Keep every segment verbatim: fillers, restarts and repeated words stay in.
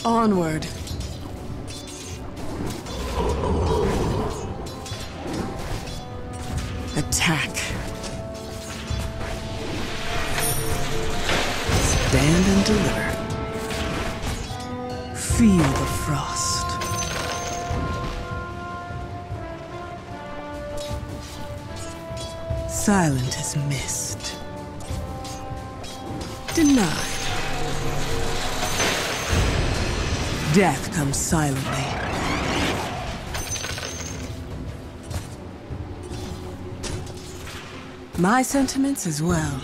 Onward. Attack. Stand and deliver. Feel the frost. Silent as mist. Denied. Death comes silently. My sentiments as well.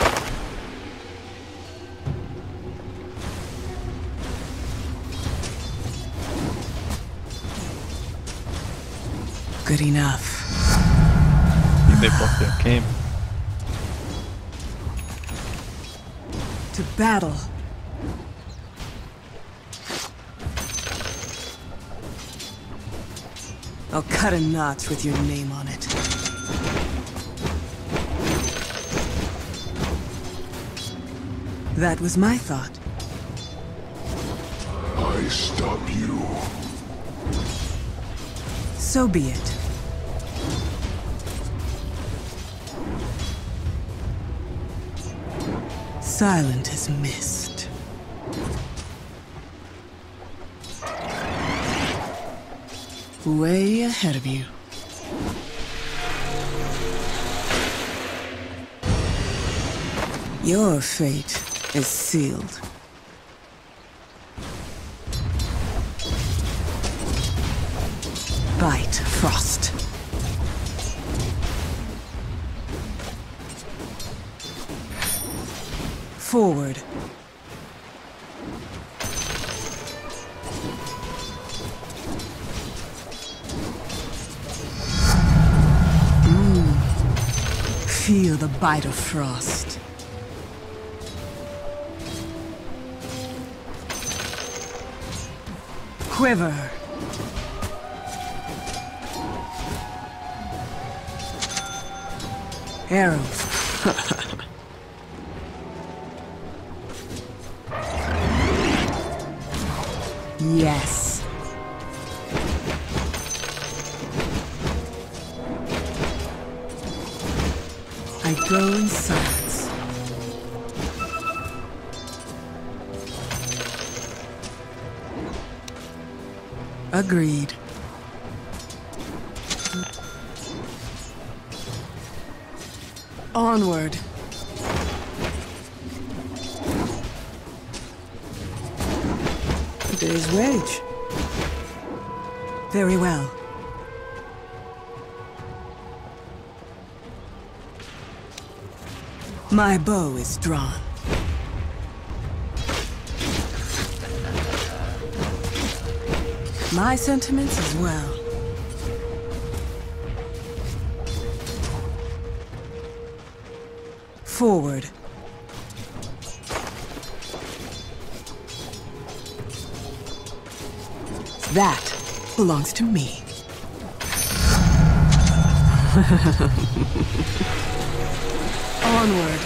Good enough. They blocked their game. To battle. I'll cut a notch with your name on it. That was my thought. I stop you. So be it. Silent as mist. Way ahead of you. Your fate is sealed. Bite, Frost. Forward. Mm. Feel the bite of frost. Quiver. Arrows. Yes. I go in silence. Agreed. Onward. A day's wage. Very well. My bow is drawn. My sentiments as well. Forward. That belongs to me. Onward.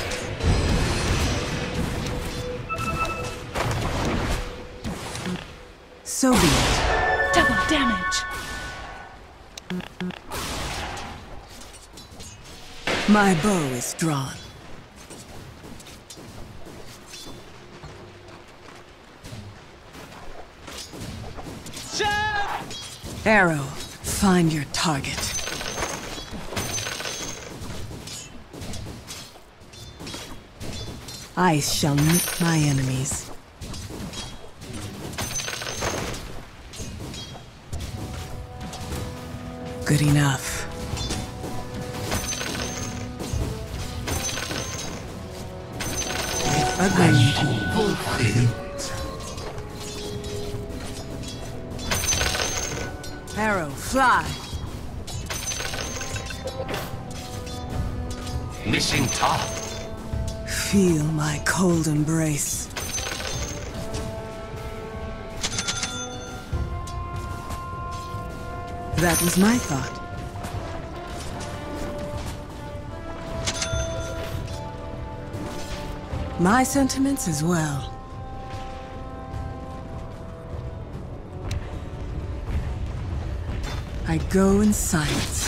So be it. Double damage. My bow is drawn. Arrow, find your target. Ice shall nip my enemies. Good enough. Agreed. Arrow, fly. Missing top. Feel my cold embrace. That was my thought. My sentiments as well. I go in silence.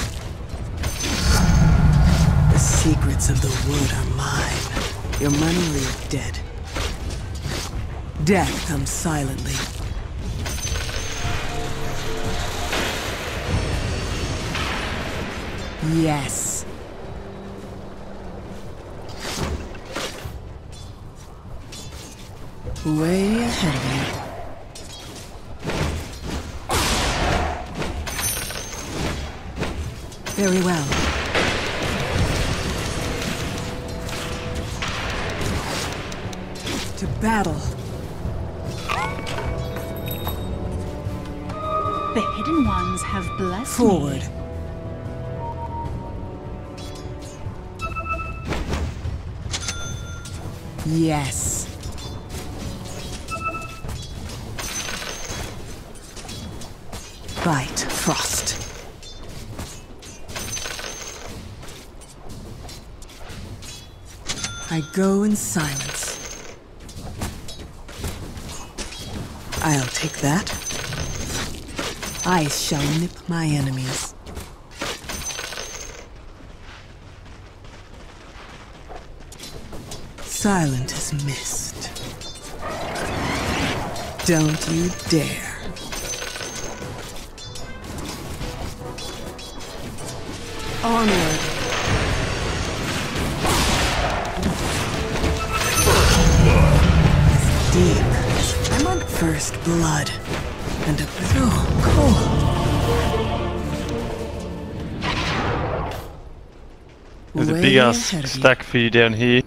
The secrets of the wood are mine. Your money or you're dead. Death comes silently. Yes. Way ahead of you. Very well. To battle. The hidden ones have blessed Forward. me. Yes. Bite, Frost. I go in silence. I'll take that. I shall nip my enemies. Silent as mist. Don't you dare. Onward. Deep. I'm on first blood. And a so cold. There's a Way big ass ahead of you. stack for you down here.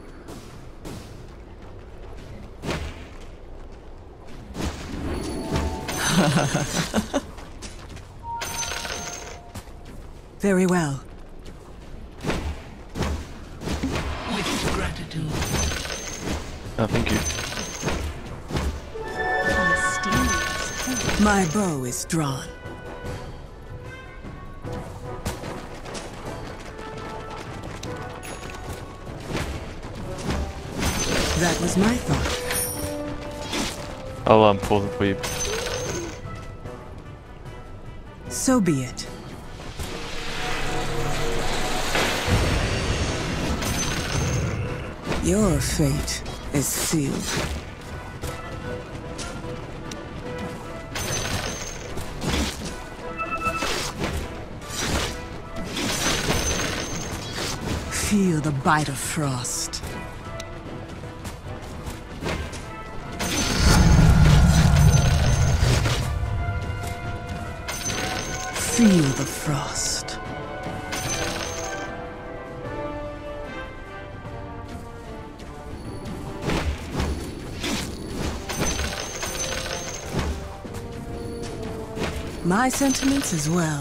Very well. With gratitude. Oh, thank you. Mysterious. My bow is drawn. That was my thought. I'll um, pause it for you. So be it. Your fate is sealed. Feel the bite of frost. Feel the frost. My sentiments as well.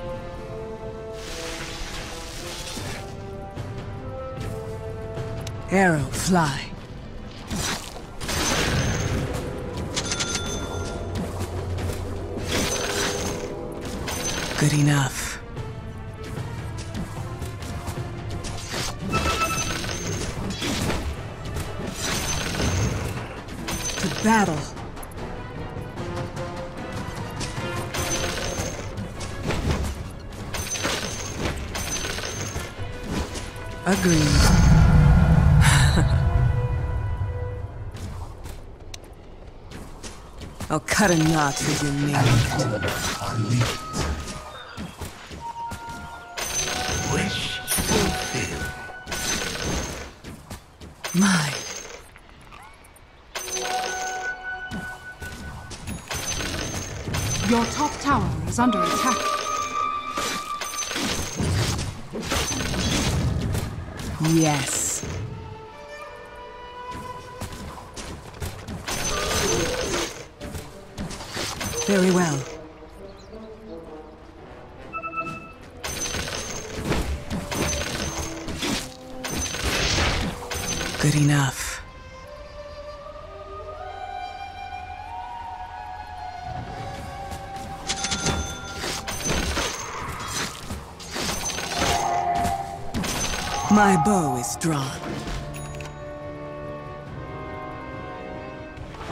Arrow, fly. Good enough. To battle. Agreed. I'll cut a knot with your name. Wish fulfilled. Mine. Your top tower is under attack. Yes. Very well. Good enough. My bow is drawn.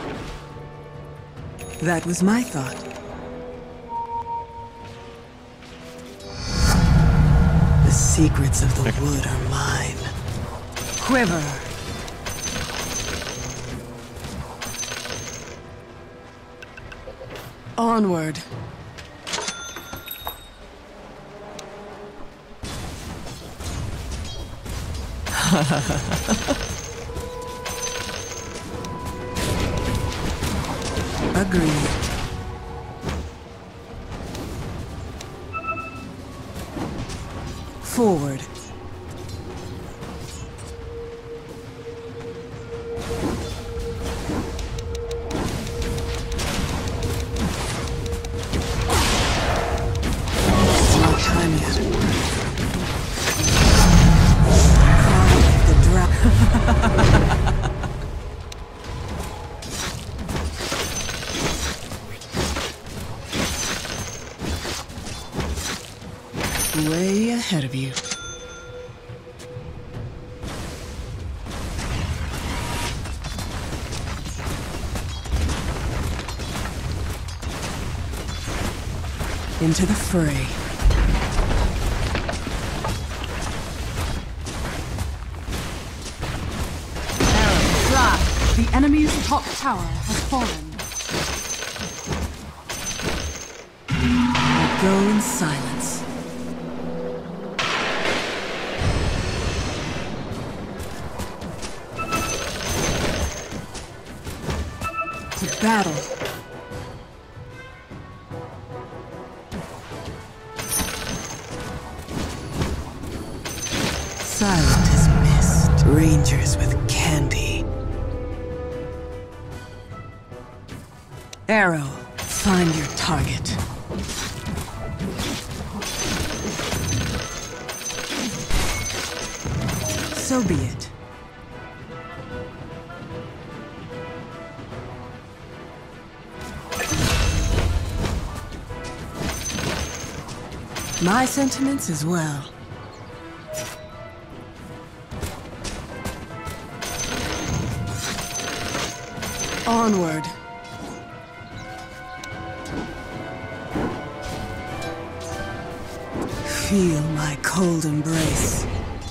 That was my thought. secrets of the wood are mine. Quiver. Onward. Agreed. Forward. No time yet. The Drow. Way ahead of you. Into the fray. The enemy's top tower has fallen. Go in silence. To battle. Silent as mist. Rangers with candy. Arrow, find your target. So be it. My sentiments as well. Onward. Feel my cold embrace.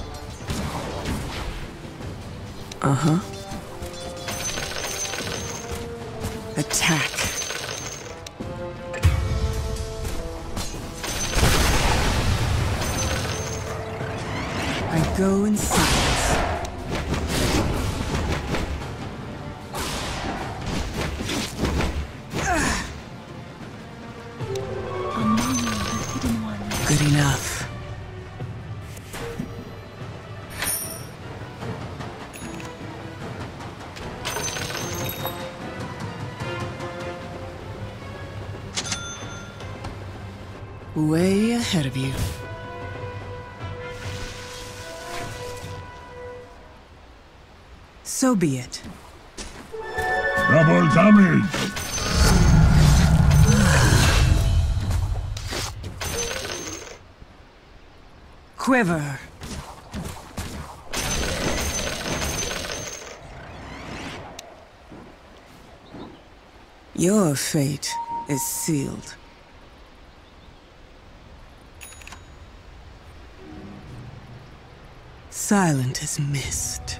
Uh-huh. Attack. I go in silence. Among the hidden ones. Good enough. Way ahead of you. So be it. Double damage! Quiver. Your fate is sealed. Silent as mist.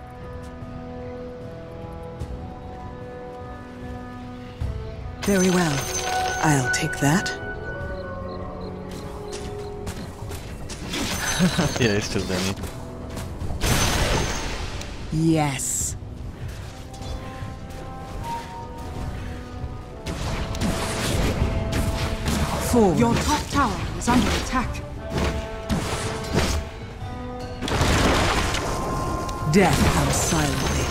Very well. I'll take that. Yeah, it's still Danny. Yes. Forward. Your top tower is under attack. Death comes silently.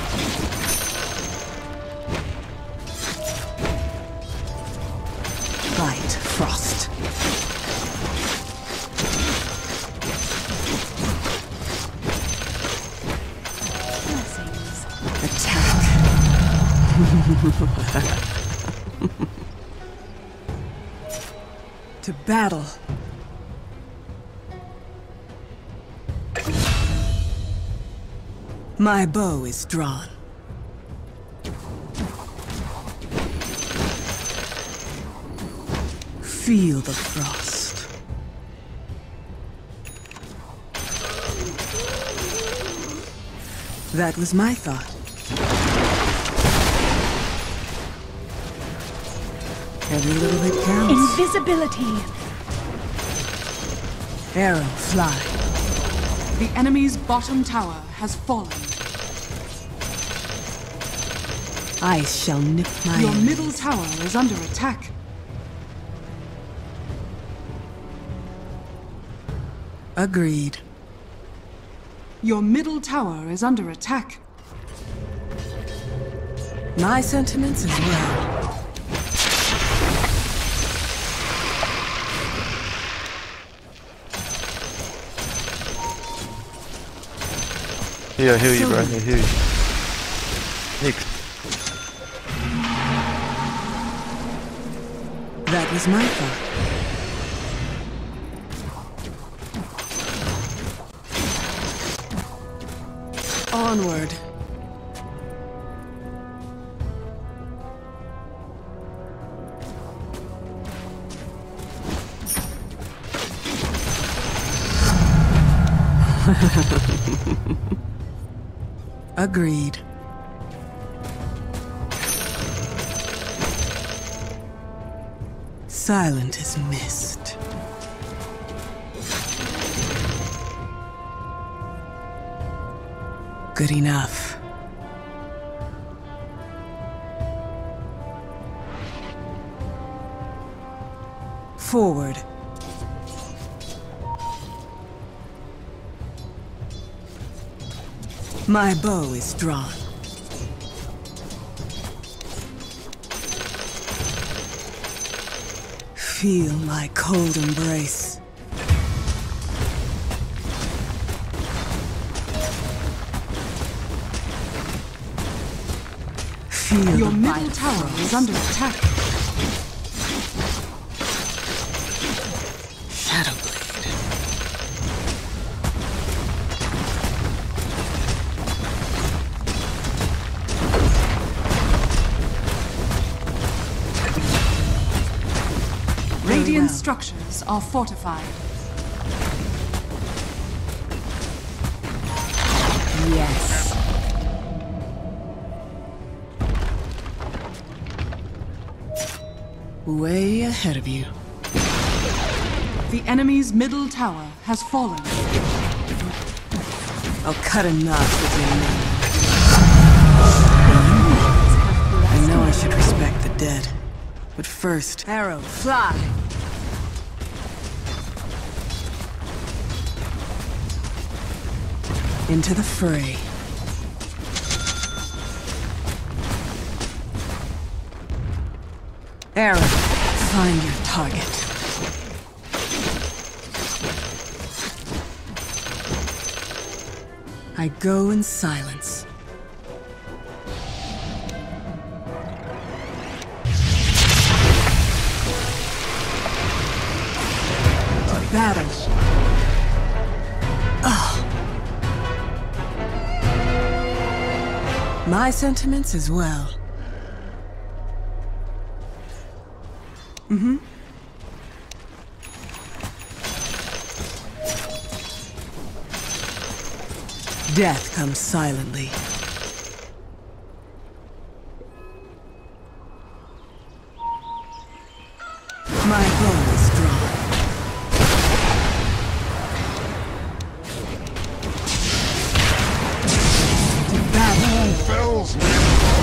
Fight, Frost. Blessings. Attack. To battle. My bow is drawn. Feel the frost. That was my thought. Every little bit counts. Invisibility! Arrow, fly. The enemy's bottom tower has fallen. I shall nip my Your enemies. middle tower is under attack. Agreed. Your middle tower is under attack. My sentiments as well. Here, I heal you, bro. I heal you. Nick. That was my thought. Onward. Agreed. Silent as mist. Good enough. Forward. My bow is drawn. Feel my cold embrace. Feel Your the middle bite tower of is under attack. Shadow Blade. Radiant well. structures are fortified. Yes. Way ahead of you. The enemy's middle tower has fallen. I'll cut a knot with your name. I know I should respect the dead. But first, arrow, fly! Into the fray. Arrow, find your target. I go in silence. Battle. Oh. My sentiments as well. Mm-hmm. Death comes silently. My bow is drawn. Battle Fells me.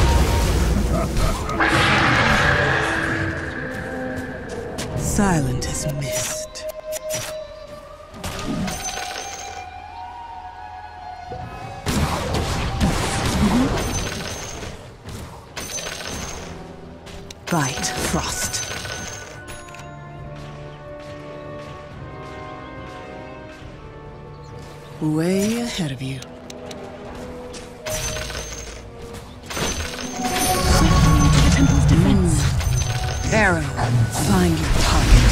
silent as mist. Bite, frost. Way ahead of you. Swiftly to the temple's defense. Arrow, find your target.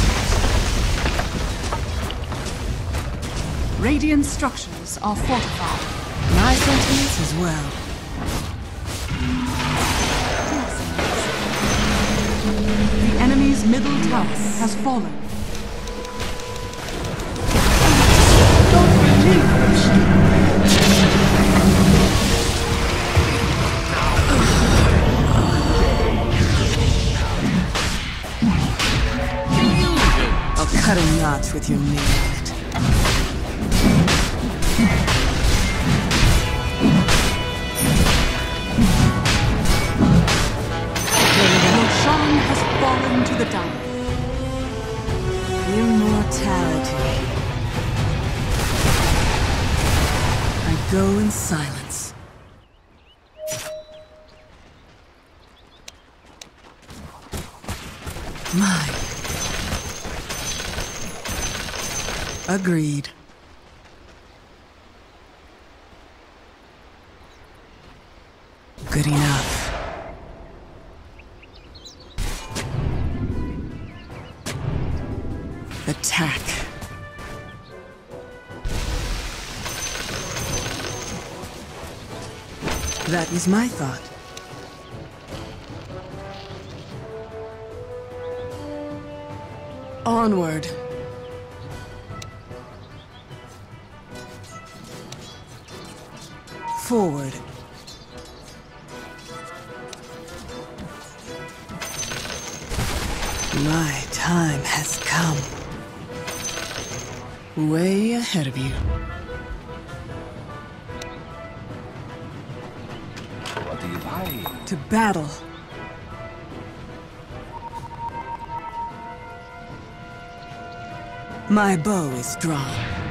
Radiant structures are fortified. My sentiments as well. The enemy's middle tower has fallen. with your name on it. Roshan has fallen to the dark. Immortality. I go in silence. Mine. Agreed. Good enough. Attack. That was my thought. Onward. Forward. My time has come. Way ahead of you. What do you like? To battle. My bow is drawn.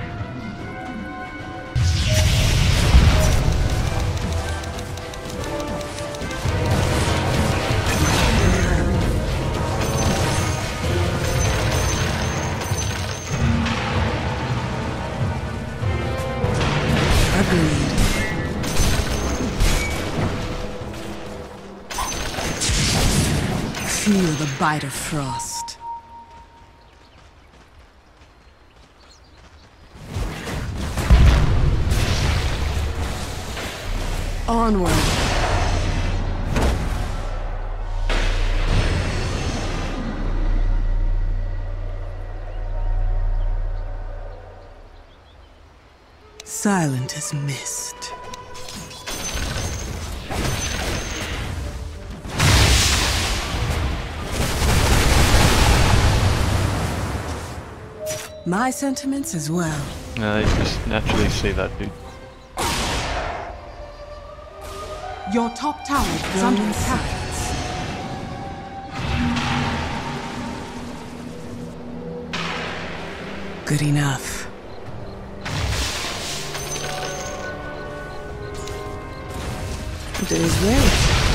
Agreed. Feel the bite of frost. Onward. Silent as mist. My sentiments as well. Uh, you just naturally see that, dude. Your top tower is under attack. Good enough. Day's ready.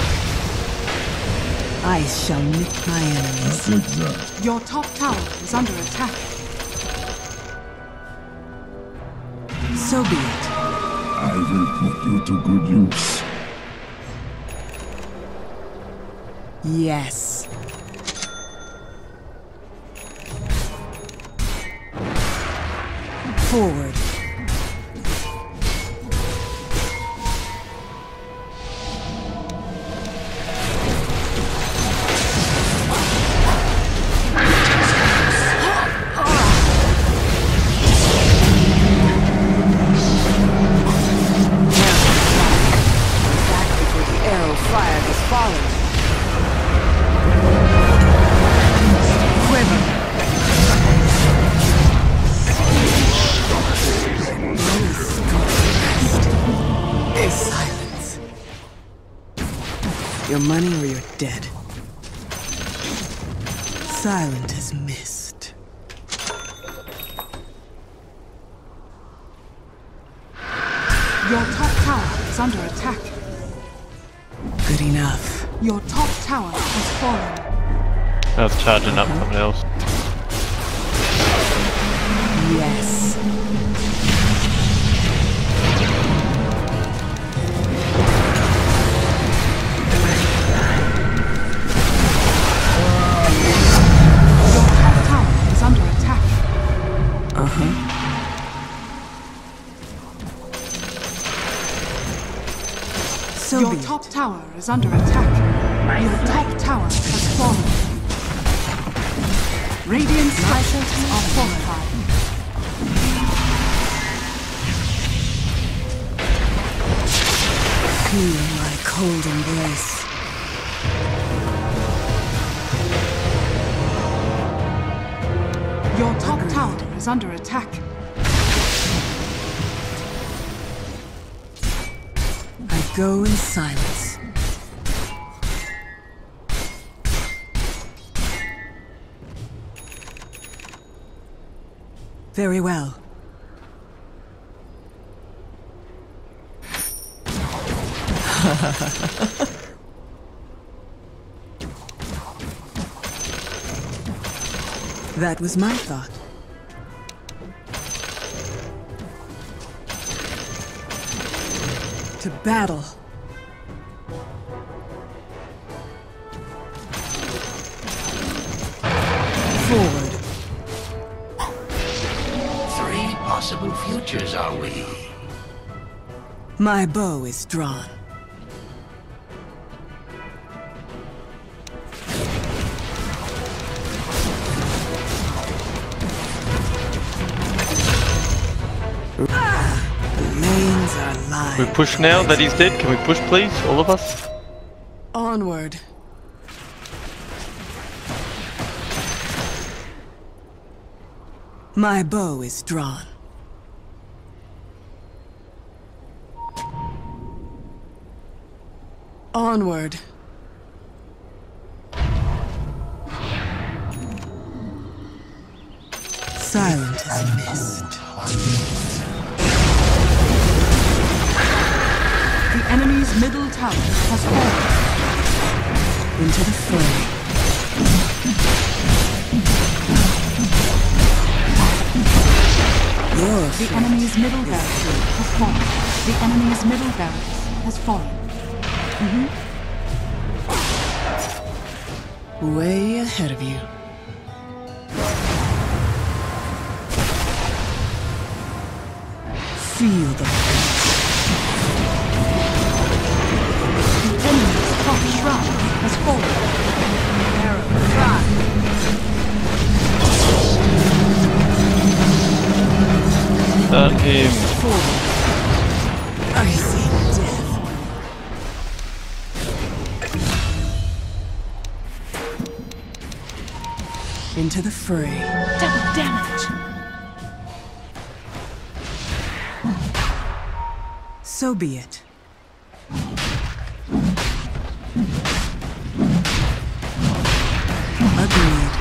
I shall nick my enemies. Your top tower is under attack. So be it. I will put you to good use. Yes. Forward. Your money or you're dead. Silent as mist. Your top tower is under attack. Good enough. Your top tower has fallen. I was charging up something else. Yes. So Your top tower is under attack. Your top tower has fallen. Radiant's licenses are fortified. Feel my cold embrace. Your top tower is under attack. I go in silence. Very well. That was my thought. To battle. Forward. Three possible futures, are we? My bow is drawn. Lanes are live. Can we push now that he's dead? Can we push please, all of us? Onward. My bow is drawn. Onward. Silent as a mist. The enemy's middle tower has fallen. Into the fray. Your The enemy's middle barracks has fallen. The enemy's middle barracks has fallen. way ahead of you. Feel the The enemy's top shrine has fallen. Arrow, try. Stun him. forward. I see death. Into the fray. Double damage. So be it. Agreed.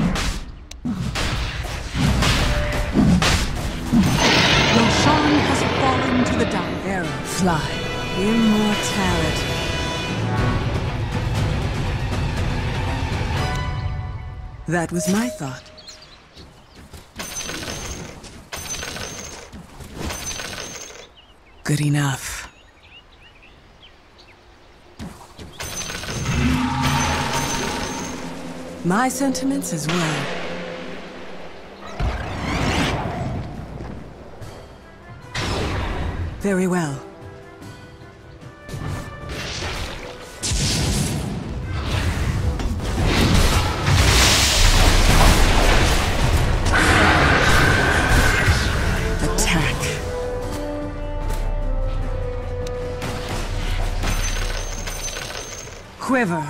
Your shrine has fallen to the down. Arrow, fly. Immortality. That was my thought. Good enough. My sentiments as well. Very well. Attack. Quiver.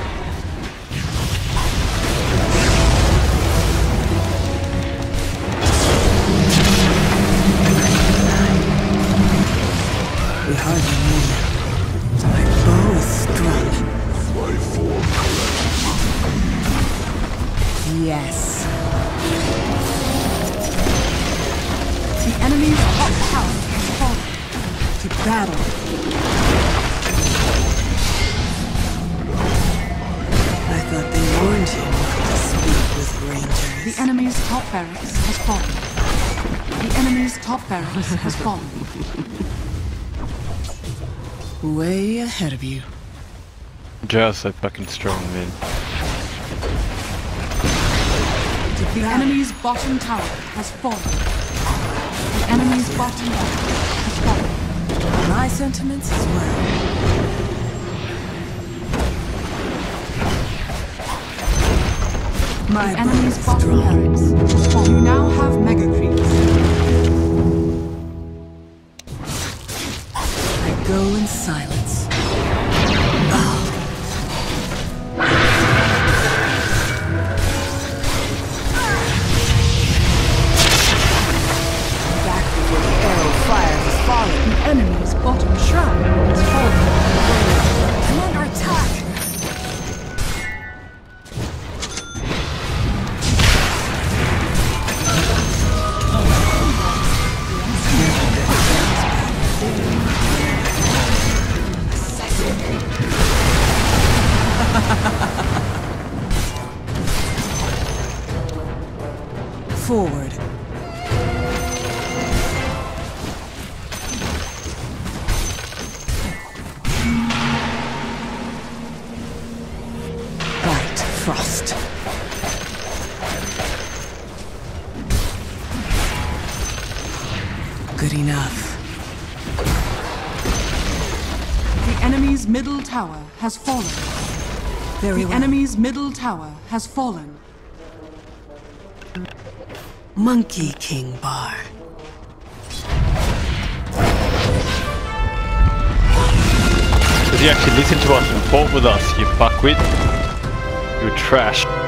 We hardly move. My bow is strung. My form Yes. The enemy's top tower has fallen. To battle. I thought they warned you not to speak with rangers. The enemy's top barracks has fallen. The enemy's top barracks has fallen. Way ahead of you. Drow's so fucking strong, man. To The battle. enemy's bottom tower has fallen. The enemy's bottom tower has fallen. My sentiments as well. My The enemy's bow is bottom strong. barracks has fallen. You now have mega creeps. I go in silence. good enough. The enemy's middle tower has fallen. Very The well. enemy's middle tower has fallen. Monkey King Bar. Did you actually listen to us and fought with us, you fuckwit? You trash.